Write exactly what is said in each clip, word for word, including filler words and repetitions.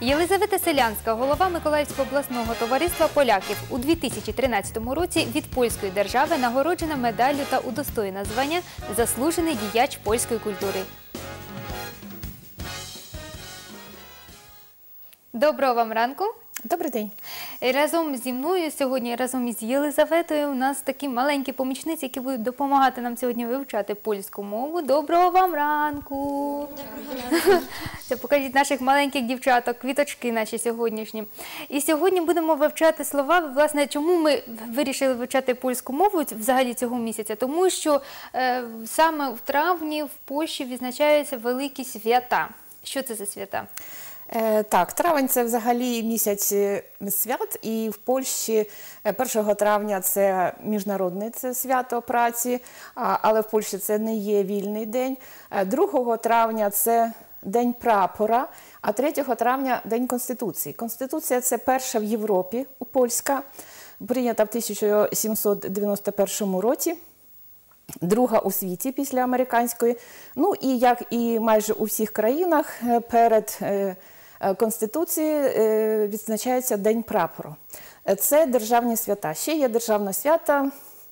Єлизавета Селянська, голова Миколаївського обласного товариства поляків, у дві тисячі тринадцятому році від польської держави нагороджена медаллю та удостоєна звання «Заслужений діяч польської культури». Доброго вам ранку! Добрий день. Разом зі мною сьогодні, разом із Єлизаветою, у нас такі маленькі помічниці, які будуть допомагати нам сьогодні вивчати польську мову. Доброго вам ранку! Доброго ранку! Це покажіть наших маленьких дівчаток, квіточки наші сьогоднішні. І сьогодні будемо вивчати слова. Власне, чому ми вирішили вивчати польську мову взагалі цього місяця? Тому що е, саме в травні в Польщі відзначаються великі свята. Що це за свята? Так, травень – це взагалі місяць свят, і в Польщі першого травня – це міжнародне це свято праці, але в Польщі це не є вільний день. другого травня – це День прапора, а третього травня – День Конституції. Конституція – це перша в Європі, польська, прийнята в тисяча сімсот дев'яносто першому році. Друга у світі після американської. Ну і як і майже у всіх країнах, перед Конституцією відзначається День прапору. Це державні свята. Ще є державне свято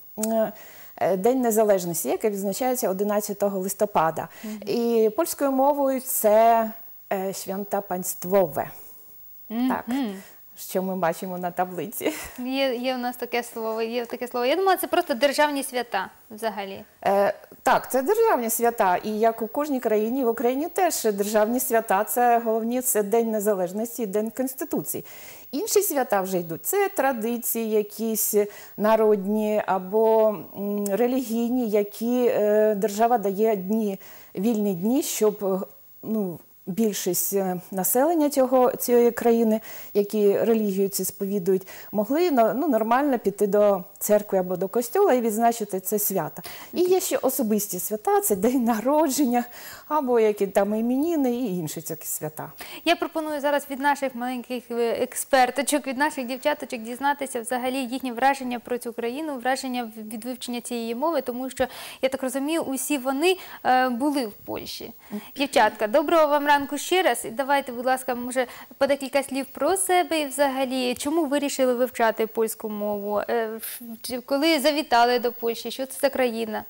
День Незалежності, яке відзначається одинадцятого листопада. Mm-hmm. І польською мовою це свята панствове. Mm-hmm. Так. Що ми бачимо на таблиці. Є, є у нас таке слово, є таке слово. Я думала, це просто державні свята взагалі. Е, так, це державні свята. І як у кожній країні, в Україні теж державні свята. Це головні, це День Незалежності і День Конституції. Інші свята вже йдуть. Це традиції якісь народні або м, релігійні, які е, держава дає дні, вільні дні, щоб, ну, більшість населення цього, цієї країни, які релігію ці сповідують, могли ну, нормально піти до церкви або до костьола і відзначити це свято. І є ще особисті свята, це день народження, або які там іменини і інші такі свята. Я пропоную зараз від наших маленьких експерточок, від наших дівчаточок дізнатися взагалі їхні враження про цю країну, враження від вивчення цієї мови, тому що, я так розумію, усі вони е, були в Польщі. Дівчатка, доброго вам ранку ще раз. Давайте, будь ласка, може, по декілька слів про себе і взагалі, чому вирішили вивчати польську мову? Е, коли завітали до Польщі? Що це за країна?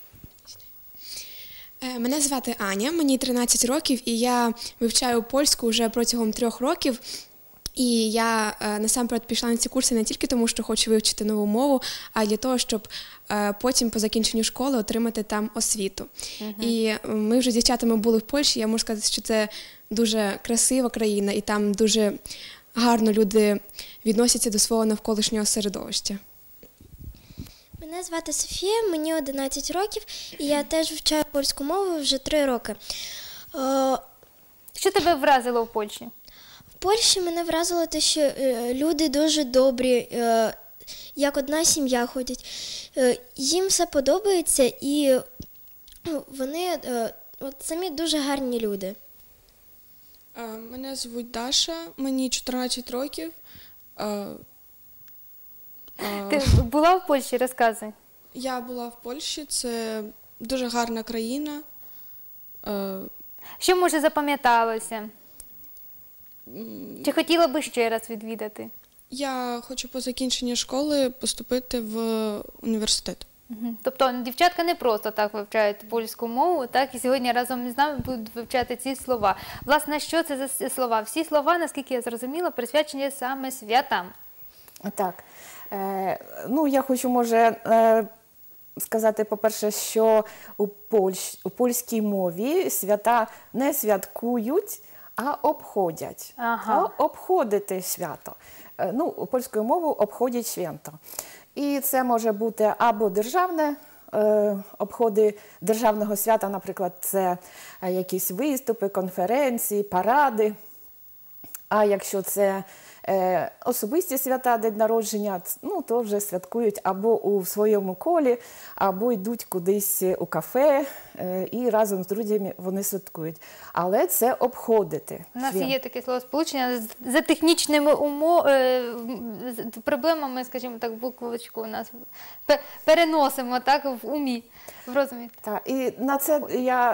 Мене звати Аня, мені тринадцять років, і я вивчаю польську вже протягом трьох років. І я насамперед пішла на ці курси не тільки тому, що хочу вивчити нову мову, а й для того, щоб потім по закінченню школи отримати там освіту. Uh-huh. І ми вже з дівчатами були в Польщі, я можу сказати, що це дуже красива країна, і там дуже гарно люди відносяться до свого навколишнього середовища. Мене звати Софія, мені одинадцять років, і я теж вивчаю польську мову вже три роки. Що тебе вразило в Польщі? В Польщі мене вразило те, що люди дуже добрі, як одна сім'я ходять. Їм все подобається, і вони от, самі дуже гарні люди. Мене звуть Даша, мені чотирнадцять років. Ти була в Польщі? Розказуй. Я була в Польщі, це дуже гарна країна. Що, може, запам'яталося? Чи хотіла би ще раз відвідати? Я хочу по закінченні школи поступити в університет. Угу. Тобто дівчатка не просто так вивчають польську мову, так, і сьогодні разом з нами будуть вивчати ці слова. Власне, що це за слова? Всі слова, наскільки я зрозуміла, присвячені саме святам. Так. Е, ну, я хочу, може, е, сказати, по-перше, що у, Польщ, у польській мові свята не святкують, а обходять. Ага. А обходити свято. Е, ну, польською мовою обходять свято. І це може бути або державне, е, обходи державного свята, наприклад, це якісь виступи, конференції, паради. А якщо це е, особисті свята, день народження, ну, то вже святкують або у своєму колі, або йдуть кудись у кафе е, і разом з друзями вони святкують. Але це обходити. У нас є таке словосполучення за технічними умов, е, проблемами, скажімо так, буквочку у нас переносимо так в умі, в розумі. Так, і на це я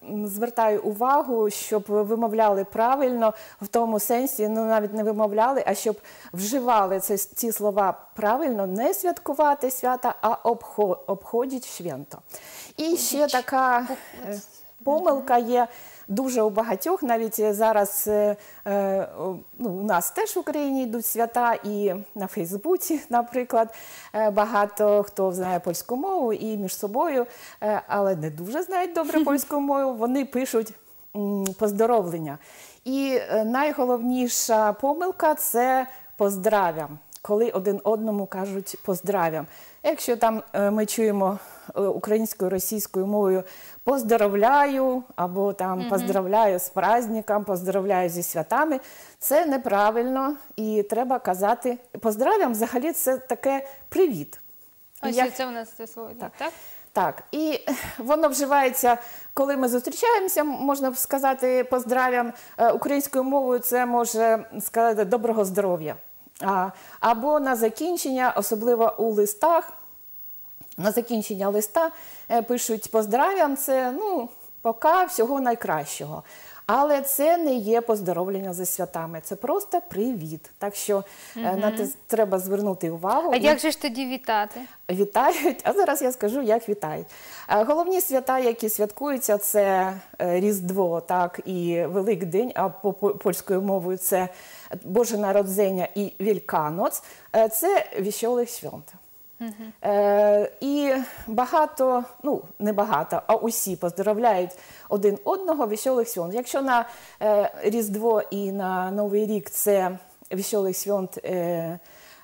м, звертаю увагу, щоб вимовляли правильно, в тому сенсі, ну навіть не вимовляли, а щоб вживали це, ці слова правильно, не святкувати свята, а обхо, обходять свято. І ще така е, помилка є дуже у багатьох, навіть зараз е, е, ну, у нас теж в Україні йдуть свята, і на Фейсбуці, наприклад, е, багато хто знає польську мову і між собою, е, але не дуже знають добре польську мову, вони пишуть м, поздоровлення. І е, найголовніша помилка – це поздравям, коли один одному кажуть поздравям. Якщо там е, ми чуємо е, українською, російською мовою «поздоровляю» або там mm-hmm. «поздравляю з праздником», «поздравляю зі святами», це неправильно і треба казати поздравям. Взагалі це таке «привіт». Ось Я... це у нас це слово, так? Так. Так, і воно вживається, коли ми зустрічаємося, можна сказати поздравям. Українською мовою це може сказати «доброго здоров'я». А, або на закінчення, особливо у листах, на закінчення листа е, пишуть поздрав'ям, це, ну, пока, всього найкращого. Але це не є поздоровлення зі святами, це просто привіт. Так що угу. е, на це треба звернути увагу. А і... як же ж тоді вітати? Вітають, а зараз я скажу, як вітають. Е, головні свята, які святкуються, це е, Різдво, так, і Великдень, а по польською мовою це Боже Народзення і Вільканоц, е, це веселих свят. Uh-huh. Е, і багато, ну не багато, а усі поздоровляють один одного веселих свят. Якщо на е, Різдво і на Новий рік це веселих свят е,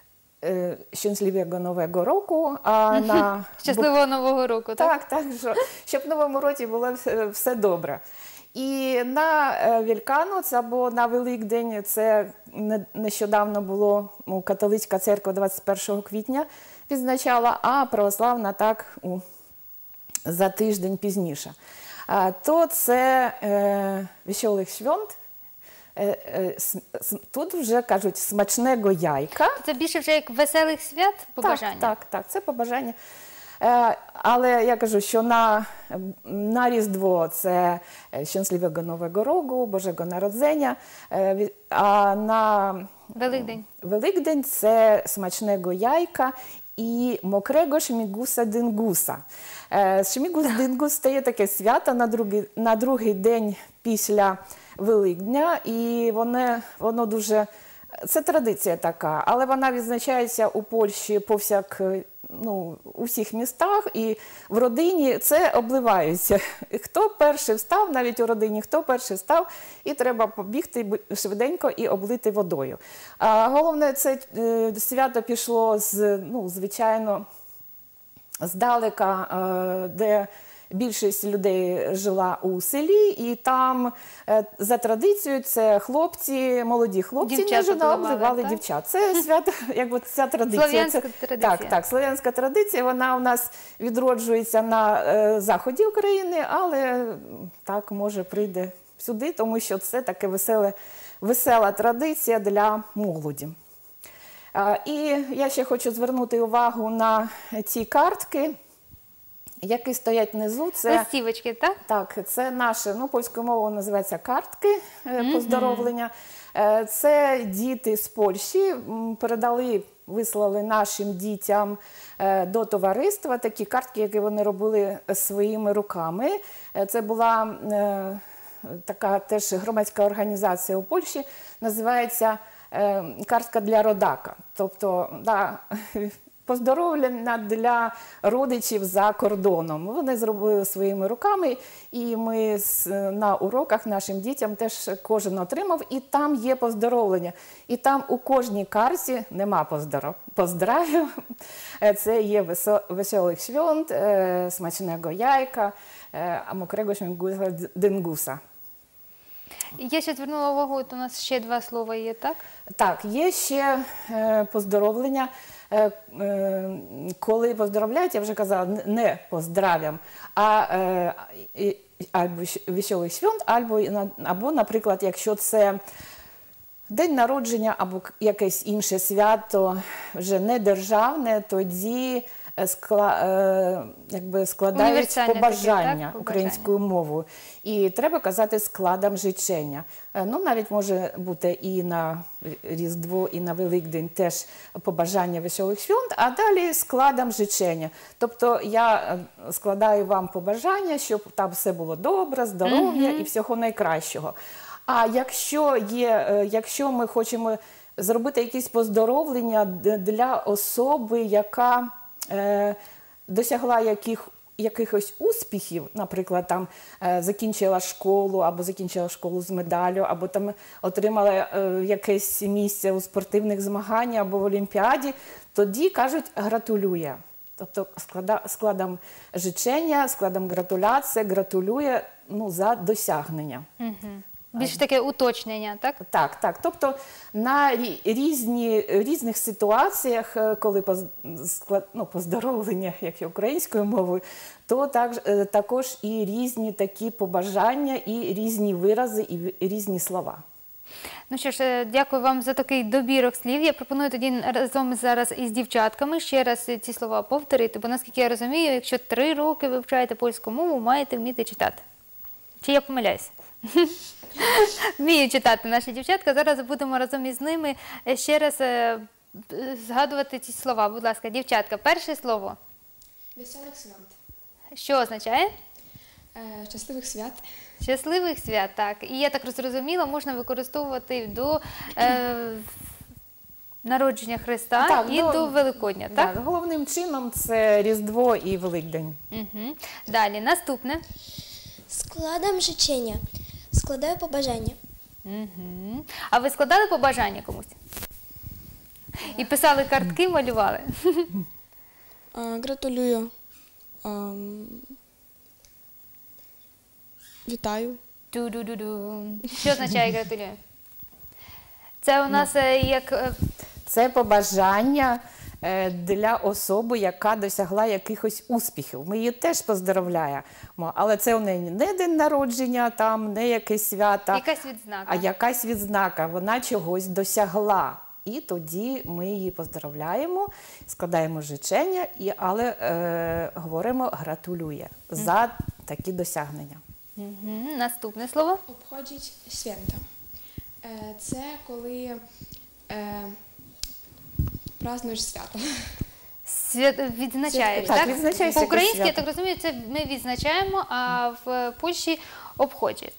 е, щасливого Нового року, а на... Щасливого Нового року, так? Так, так, що, щоб в Новому році було все, все добре. І на Вільканоц або на Великдень, це нещодавно було, ну, католицька церква двадцять першого квітня відзначала, а православна так у, за тиждень пізніше. А, то це е, веселих свят, е, е, с, тут вже кажуть смачного яйка. Це більше вже як веселих свят побажання? Так, так, так, це побажання. Е, але я кажу, що на, на Різдво це щасливого Нового року, Божого Народзення, е, а на Великдень. Великдень це смачного яйка і мокрego шмігуса дингуса. Е, шмігус дингус – це є таке свято на другий, на другий день після Великдня, і воно, воно дуже... Це традиція така, але вона відзначається у Польщі повсяк, ну, у всіх містах, і в родині це обливаються. Хто перший встав, навіть у родині, хто перший встав, і треба побігти швиденько і облити водою. А головне, це е, свято пішло з, ну, звичайно, здалека, е, де більшість людей жила у селі, і там е, за традицією це хлопці, молоді хлопці, Дівчата обливали так? дівчат. Це свято, якби ця традиція. Слов'янська це, традиція. Так, так, слов'янська традиція, вона у нас відроджується на е, заході України, але так, може, прийде сюди, тому що це таке веселе, весела традиція для молоді. Е, і я ще хочу звернути увагу на ці картки, які стоять внизу. Це листівочки, так? Так, це наше, ну, польською мовою називається картки mm-hmm. поздоровлення. Це діти з Польщі передали, вислали нашим дітям до товариства такі картки, які вони робили своїми руками. Це була така теж громадська організація у Польщі, називається «Картка для родака». Тобто, да, поздоровлення для родичів за кордоном. Вони зробили своїми руками, і ми на уроках нашим дітям теж кожен отримав, і там є поздоровлення. І там у кожній карті нема поздоров... поздравів. Це є веселих свят, смачного яйка, а мокрego шмігуса дингуса. Я ще звернула увагу, от у нас ще два слова є, так? Так, є ще е, поздоровлення. Е, е, коли поздоровляють, я вже казала, не поздрав'ям, а е, або веселих свят, або, або, наприклад, якщо це день народження або якесь інше свято, вже не державне, тоді е, скла, е, якби складають Універсальне таке, побажання так? українською мовою. І треба казати складом жичення. Е, Ну, навіть може бути і на Різдво, і на Великдень теж побажання веселих свят, а далі складом жичення. Тобто я е, складаю вам побажання, щоб там все було добре, здоров'я і всього найкращого. А якщо є, е, якщо ми хочемо зробити якісь поздоровлення д- для особи, яка е, досягла яких, якихось успіхів, наприклад, там е, закінчила школу, або закінчила школу з медаллю, або там отримала е, якесь місце у спортивних змаганнях або в Олімпіаді, тоді кажуть гратулює. Тобто склада, складом жичення, складом гратуляція, гратулює ну, за досягнення. Більш таке уточнення, так? Так, так. Тобто на рі- різні, різних ситуаціях, е, коли поз- склад- ну, поздоровлення, як і українською мовою, то так, е, також і різні такі побажання, і різні вирази, і в- і різні слова. Ну що ж, е, дякую вам за такий добірок слів. Я пропоную тоді разом зараз із дівчатками ще раз ці слова повторити, бо наскільки я розумію, якщо три роки вивчаєте польську мову, маєте вміти читати. Чи я помиляюсь? Вмію читати наші дівчатка. Зараз будемо разом із ними е, ще раз е, е, згадувати ці слова. Будь ласка, дівчатка, перше слово. Веселих свят. Що означає? Е, Щасливих свят. Щасливих свят, так. І я так зрозуміла, можна використовувати до е, народження Христа Так, і ну, до Великодня, так? Так, головним чином це Різдво і Великдень. Угу. Далі, наступне. Складом жичення. Складаю побажання. Угу. А ви складали побажання комусь? І писали картки, малювали? А, Гратулюю. Ам, Вітаю. Ду-ду-ду-ду. Що означає гратулюю? Це у нас е, як... е, Це побажання е, для особи, яка досягла якихось успіхів. Ми її теж поздравляємо, але це у неї не день народження, там, не якесь свято, якась відзнака. а якась відзнака. Вона чогось досягла. І тоді ми її поздравляємо, складаємо жичення, і, але е, говоримо гратулює за такі досягнення. Угу. Наступне слово. Обходять свята. Е, Це коли е, празднуєш свято. Свят... Відзначаєш, Так, так? відзначаєш По-українськи, я якесь так розумію, це ми відзначаємо, а в Польщі обходять.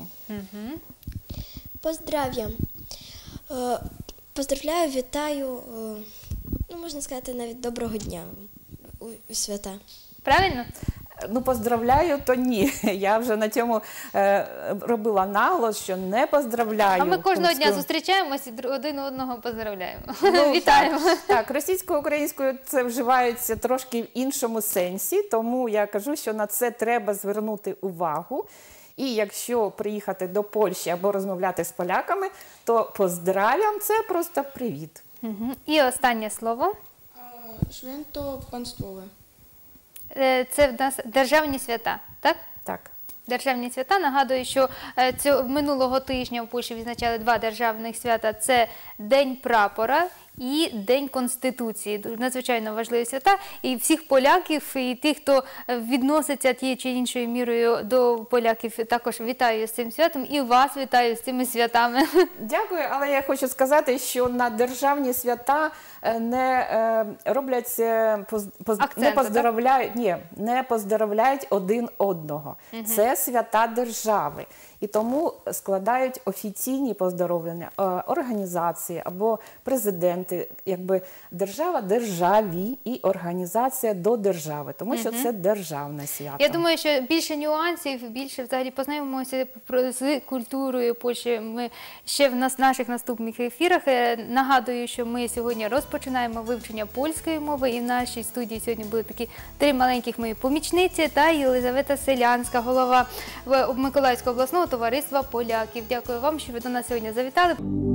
Поздрав'ям. Е, Поздравляю, вітаю, е, ну, можна сказати, навіть доброго дня у, у свята. Правильно? Ну, поздравляю, то ні. Я вже на цьому е, робила наголос, що не поздравляю. А ми кожного дня польською. зустрічаємося і дру- один одного поздравляємо. Ну, Вітаємо. Так, так, російською-українською це вживається трошки в іншому сенсі, тому я кажу, що на це треба звернути увагу. І якщо приїхати до Польщі або розмовляти з поляками, то поздравям – це просто привіт. Мгм. І останнє слово. Święto państwowe. Е, Це в нас державні свята, так? Так. Державні свята. Нагадую, що е, цього минулого тижня в Польщі відзначали два державних свята. Це День прапора і День Конституції. Дуже надзвичайно важливі свята. І всіх поляків, і тих, хто е, відноситься тією чи іншою мірою до поляків, також вітаю з цим святом. І вас вітаю з цими святами. Дякую, але я хочу сказати, що на державні свята е, не е, роблять, е, поз- поз- Акценту, не поздоровляють, ні, не поздоровляють один одного. Це свята держави. І тому складають офіційні поздоровлення е, організації або президенти, якби держава державі і організація до держави, тому що це державне свято. Я думаю, що більше нюансів, більше взагалі познайомимося про- з культурою Польщі ми ще в нас, наших наступних ефірах. Е, Нагадую, що ми сьогодні розпочинаємо вивчення польської мови, і в нашій студії сьогодні були такі три маленьких мої помічниці та Єлизавета Селянська, голова в- Миколаївського обласного товариства поляків. Дякую вам, що ви до нас сьогодні завітали.